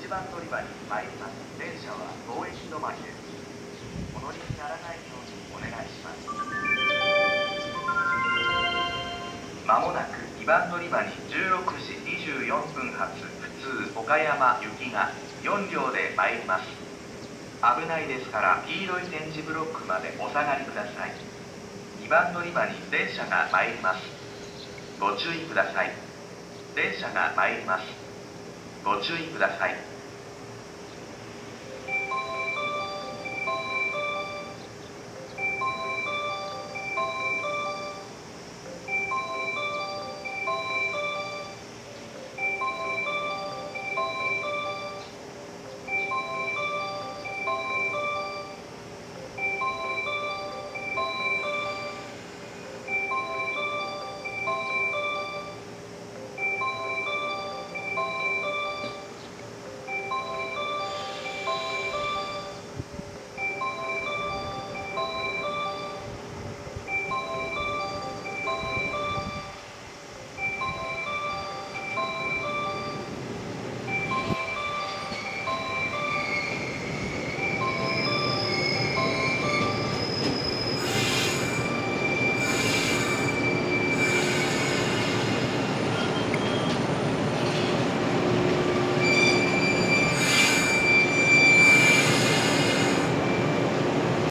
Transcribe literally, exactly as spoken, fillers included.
ちばん乗り場に参ります。電車は当駅止まりです。お乗りにならないようにお願いします。まもなくにばん乗り場にじゅうろくじにじゅうよんぷん発普通岡山行きがよん両で参ります。危ないですから黄色い点字ブロックまでお下がりください。にばん乗り場に電車が参ります。ご注意ください。電車が参ります。ご注意ください。